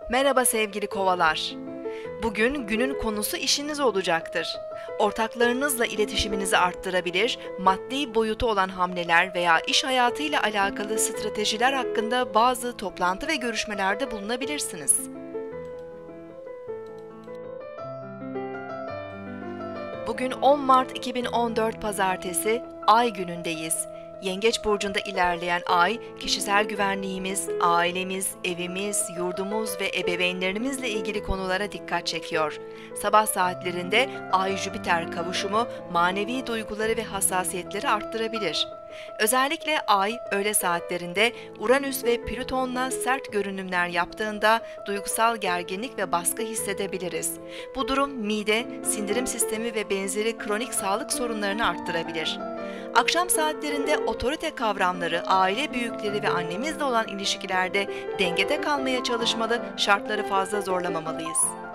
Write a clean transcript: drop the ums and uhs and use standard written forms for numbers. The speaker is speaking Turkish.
Merhaba sevgili kovalar. Bugün günün konusu işiniz olacaktır. Ortaklarınızla iletişiminizi arttırabilir, maddi boyutu olan hamleler veya iş hayatıyla alakalı stratejiler hakkında bazı toplantı ve görüşmelerde bulunabilirsiniz. Bugün 10 Mart 2014 Pazartesi, Ay günündeyiz. Yengeç burcunda ilerleyen Ay, kişisel güvenliğimiz, ailemiz, evimiz, yurdumuz ve ebeveynlerimizle ilgili konulara dikkat çekiyor. Sabah saatlerinde Ay-Jüpiter kavuşumu manevi duyguları ve hassasiyetleri arttırabilir. Özellikle Ay, öğle saatlerinde Uranüs ve Plüton'la sert görünümler yaptığında duygusal gerginlik ve baskı hissedebiliriz. Bu durum mide, sindirim sistemi ve benzeri kronik sağlık sorunlarını arttırabilir. Akşam saatlerinde otorite kavramları, aile büyükleri ve annemizle olan ilişkilerde dengede kalmaya çalışmalı, şartları fazla zorlamamalıyız.